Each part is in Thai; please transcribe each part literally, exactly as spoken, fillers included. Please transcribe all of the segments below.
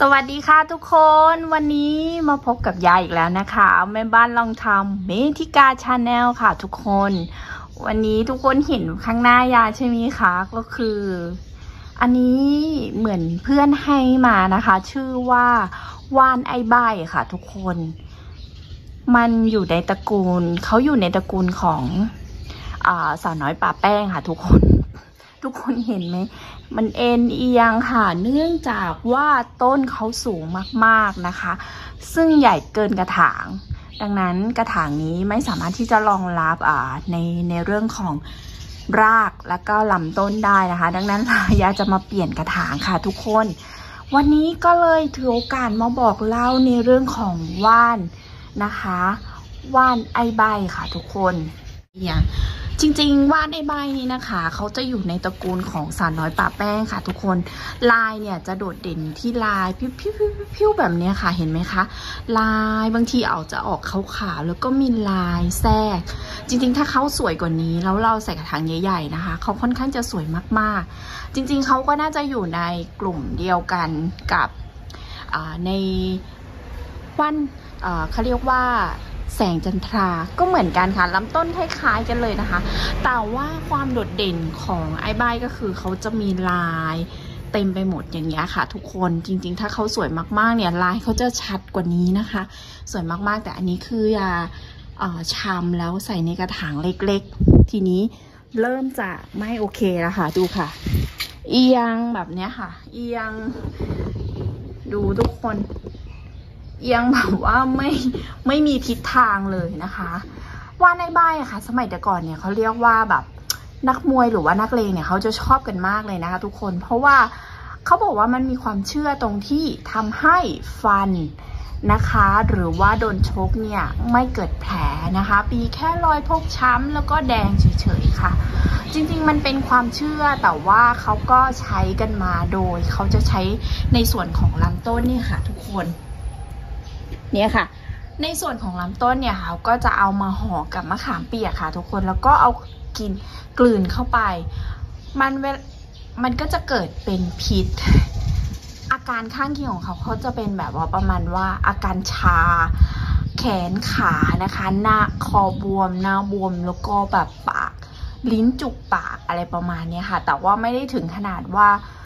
สวัสดีค่ะทุกคนวันนี้มาพบกับยายอีกแล้วนะคะแม่บ้านลองทำเมธิกาชาแนลค่ะทุกคนวันนี้ทุกคนเห็นข้างหน้ายายใช่ไหมคะก็คืออันนี้เหมือนเพื่อนให้มานะคะชื่อว่าว่านไอ้ใบค่ะทุกคนมันอยู่ในตระกูลเขาอยู่ในตระกูลของอ่าสาวน้อยป่าแป้งค่ะทุกคนทุกคนเห็นไหมมันเอ็นเอียงค่ะเนื่องจากว่าต้นเขาสูงมากๆนะคะซึ่งใหญ่เกินกระถางดังนั้นกระถางนี้ไม่สามารถที่จะรองรับอ่าในในเรื่องของรากและก็ลำต้นได้นะคะดังนั้นยายจะมาเปลี่ยนกระถางค่ะทุกคนวันนี้ก็เลยถือโอกาสมาบอกเล่าในเรื่องของว่านนะคะว่านไอ้ใบค่ะทุกคนอย่างจริงๆว่านไอ้ใบนี้นะคะเขาจะอยู่ในตระกูลของสาวน้อยป่าแป้งค่ะทุกคนลายเนี่ยจะโดดเด่นที่ลายพิ้วๆๆๆแบบนี้ค่ะเห็นไหมคะลายบางทีเอาจะออกขาวๆแล้วก็มีลายแทรกจริงๆถ้าเขาสวยกว่านี้แล้วเราใส่กระถางใหญ่ๆนะคะเขาค่อนข้างจะสวยมากๆจริงๆเขาก็น่าจะอยู่ในกลุ่มเดียวกันกับในว่านเขาเรียกว่าแสงจันทราก็เหมือนกันค่ะลำต้นคล้ายๆกันเลยนะคะแต่ว่าความโดดเด่นของไอ้ใบก็คือเขาจะมีลายเต็มไปหมดอย่างเงี้ยค่ะทุกคนจริงๆถ้าเขาสวยมากๆเนี่ยลายเขาจะชัดกว่านี้นะคะสวยมากๆแต่อันนี้คือยาชามแล้วใส่ในกระถางเล็กๆทีนี้เริ่มจะไม่โอเคแล้วค่ะดูค่ะเอียงแบบเนี้ยค่ะเอียงดูทุกคนเอียงแบบว่าไม่ไม่มีทิศทางเลยนะคะว่านไอ้ใบอะค่ะสมัยแต่ก่อนเนี่ยเขาเรียกว่าแบบนักมวยหรือว่านักเลงเนี่ยเขาจะชอบกันมากเลยนะคะทุกคนเพราะว่าเขาบอกว่ามันมีความเชื่อตรงที่ทำให้ฟันนะคะหรือว่าโดนชกเนี่ยไม่เกิดแผลนะคะปีแค่รอยพกช้ำแล้วก็แดงเฉยๆค่ะจริงๆมันเป็นความเชื่อแต่ว่าเขาก็ใช้กันมาโดยเขาจะใช้ในส่วนของลำต้นนี่ค่ะทุกคนเนี่ยค่ะในส่วนของลำต้นเนี่ยเขาก็จะเอามาห่อกับมะขามเปียกค่ะทุกคนแล้วก็เอากินกลืนเข้าไปมันเวมันก็จะเกิดเป็นพิษอาการข้างเคียงของเขาเขาจะเป็นแบบว่าประมาณว่าอาการชาแขนขานะคะหน้าคอบวมหน้าบวมแล้วก็แบบปากลิ้นจุกปากอะไรประมาณนี้ค่ะแต่ว่าไม่ได้ถึงขนาดว่า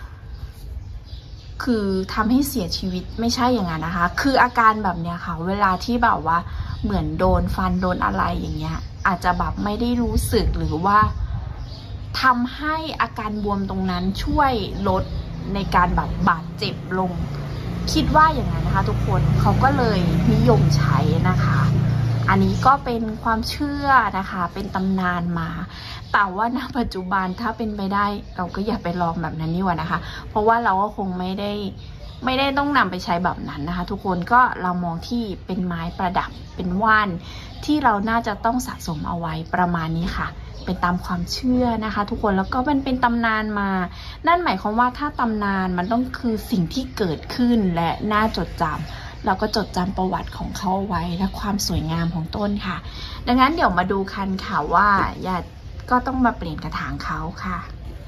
คือทำให้เสียชีวิตไม่ใช่อย่างนั้นนะคะคืออาการแบบเนี้ยค่ะเวลาที่แบบว่าเหมือนโดนฟันโดนอะไรอย่างเงี้ยอาจจะแบบไม่ได้รู้สึกหรือว่าทำให้อาการบวมตรงนั้นช่วยลดในการแบบบาดเจ็บลงคิดว่าอย่างนั้นนะคะทุกคนเขาก็เลยนิยมใช้นะคะอันนี้ก็เป็นความเชื่อนะคะเป็นตำนานมาแต่ว่าณปัจจุบันถ้าเป็นไปได้เราก็อย่าไปลองแบบนั้นนี่หว่านะคะเพราะว่าเราก็คงไม่ได้ไม่ได้ต้องนำไปใช้แบบนั้นนะคะทุกคนก็เรามองที่เป็นไม้ประดับเป็นว่านที่เราน่าจะต้องสะสมเอาไว้ประมาณนี้ค่ะเป็นตามความเชื่อนะคะทุกคนแล้วก็มันเป็นตำนานมานั่นหมายความว่าถ้าตำนานมันต้องคือสิ่งที่เกิดขึ้นและน่าจดจำเราก็จดจำประวัติของเขาไว้และความสวยงามของต้นค่ะดังนั้นเดี๋ยวมาดูกันค่ะว่าญาติก็ต้องมาเปลี่ยนกระถางเขาค่ะ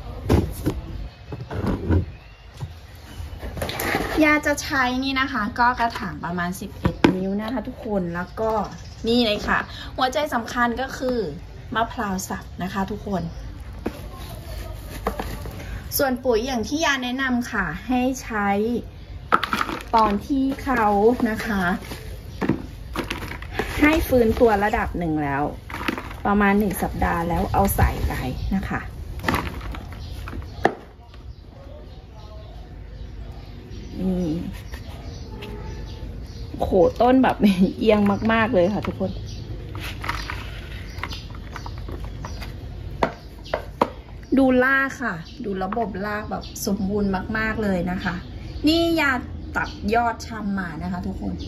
ยาจะใช้นี่นะคะก็กระถางประมาณสิบเอ็ดนิ้วนะคะทุกคนแล้วก็นี่เลยค่ะหัวใจสำคัญก็คือมะพร้าวสับนะคะทุกคนส่วนปุ๋ยอย่างที่ยาแนะนำค่ะให้ใช้ตอนที่เขานะคะให้ฟื้นตัวระดับหนึ่งแล้วประมาณหนึ่งสัปดาห์แล้วเอาใส่ไปนะคะนี่โขต้นแบบเอียงมากๆเลยค่ะทุกคนดูรากค่ะดูระบบรากแบบสมบูรณ์มากๆเลยนะคะนี่ยาตัดยอดชำมานะคะทุกคน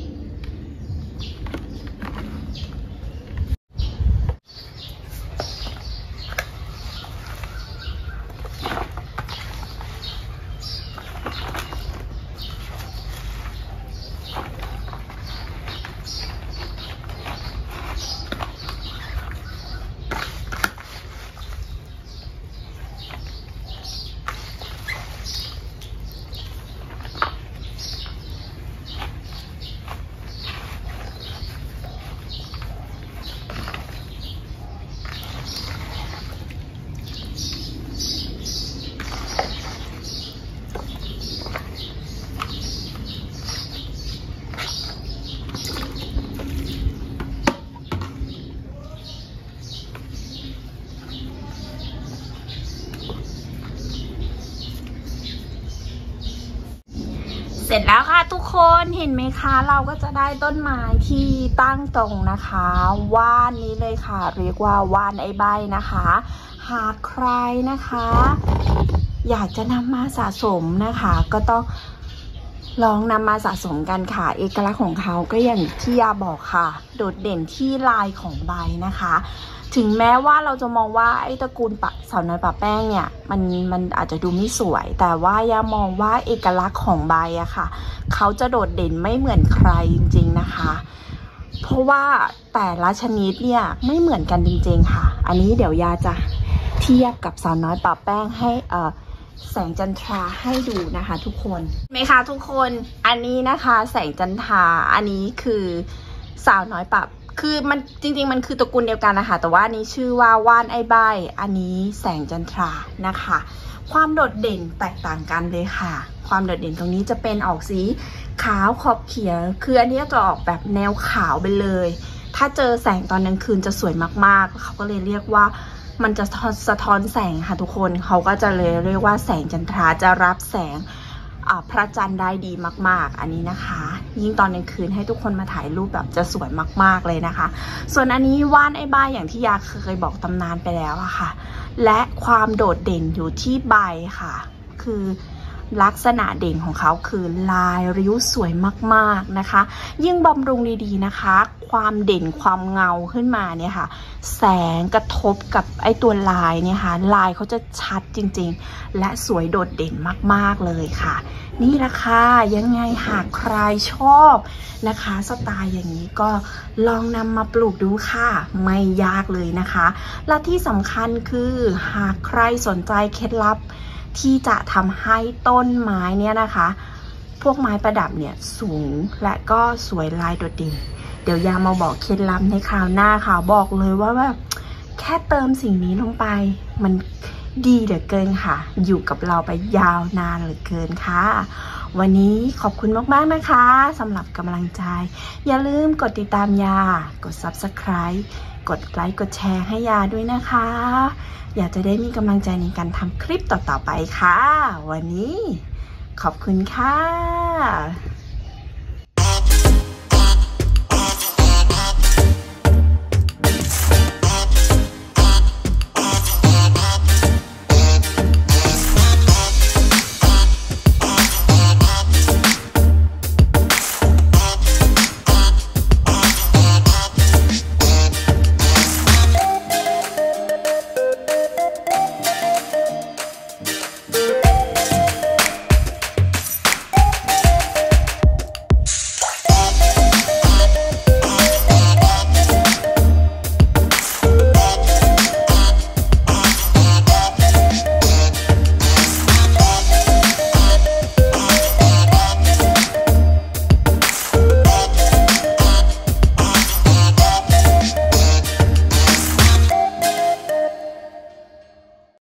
เสร็จแล้วค่ะทุกคนเห็นไหมคะเราก็จะได้ต้นไม้ที่ตั้งตรงนะคะว่านนี้เลยค่ะเรียกว่าว่านไอ้ใบนะคะหากใครนะคะอยากจะนำมาสะสมนะคะก็ต้องลองนำมาสะสมกันค่ะเอกลักษณ์ของเขาก็อย่างที่ยาบอกค่ะโดดเด่นที่ลายของใบนะคะถึงแม้ว่าเราจะมองว่าไอ้ตระกูลปะสาวน้อยปะแป้งเนี่ยมันมันอาจจะดูไม่สวยแต่ว่ายามองว่าเอกลักษณ์ของใบอะค่ะเขาจะโดดเด่นไม่เหมือนใครจริงๆนะคะเพราะว่าแต่ละชนิดเนี่ยไม่เหมือนกันจริงๆค่ะอันนี้เดี๋ยวยาจะเทียบกับสาวน้อยปะแป้งให้เอ่อแสงจันทราให้ดูนะคะทุกคนไหมคะทุกคนอันนี้นะคะแสงจันทราอันนี้คือสาวน้อยปะคือมันจริงๆมันคือตระกูลเดียวกันนะคะแต่ว่าอันนี้ชื่อว่าว่านไอ้ใบอันนี้แสงจันทรานะคะความโดดเด่นแตกต่างกันเลยค่ะความโดดเด่นตรงนี้จะเป็นออกสีขาวขอบเขียวคืออันนี้จะออกแบบแนวขาวไปเลยถ้าเจอแสงตอนกลางคืนจะสวยมากๆเขาก็เลยเรียกว่ามันจะสะท้อนแสงค่ะทุกคนเขาก็จะเลยเรียกว่าแสงจันทราจะรับแสงพระจันทร์ได้ดีมากๆอันนี้นะคะยิ่งตอนกลางคืนให้ทุกคนมาถ่ายรูปแบบจะสวยมากๆเลยนะคะส่วนอันนี้ว่านไอ้ใบอย่างที่ยาเคยบอกตำนานไปแล้วอะค่ะและความโดดเด่นอยู่ที่ใบค่ะคือลักษณะเด่นของเขาคือลายริ้วสวยมากๆนะคะยิ่งบำรุงดีๆนะคะความเด่นความเงาขึ้นมาเนี่ยค่ะแสงกระทบกับไอ้ตัวลายเนี่ยค่ะลายเขาจะชัดจริงๆและสวยโดดเด่นมากๆเลยค่ะนี่แหละค่ะยังไงหากใครชอบนะคะสไตล์อย่างนี้ก็ลองนำมาปลูกดูค่ะไม่ยากเลยนะคะและที่สำคัญคือหากใครสนใจเคล็ดลับที่จะทำให้ต้นไม้เนี่ยนะคะพวกไม้ประดับเนี่ยสูงและก็สวยลายโดดเด่นเดี๋ยวยามาบอกเคล็ดลับในคราวหน้าค่ะบอกเลยว่าแบบแค่เติมสิ่งนี้ลงไปมันดีเหลือเกินค่ะอยู่กับเราไปยาวนานเหลือเกินค่ะวันนี้ขอบคุณมากๆนะคะสำหรับกำลังใจอย่าลืมกดติดตามยากด ซับสไครบ์ กดไลค์กดแชร์ให้ยาด้วยนะคะอยากจะได้มีกำลังใจในการทำคลิปต่อๆไปค่ะวันนี้ขอบคุณค่ะ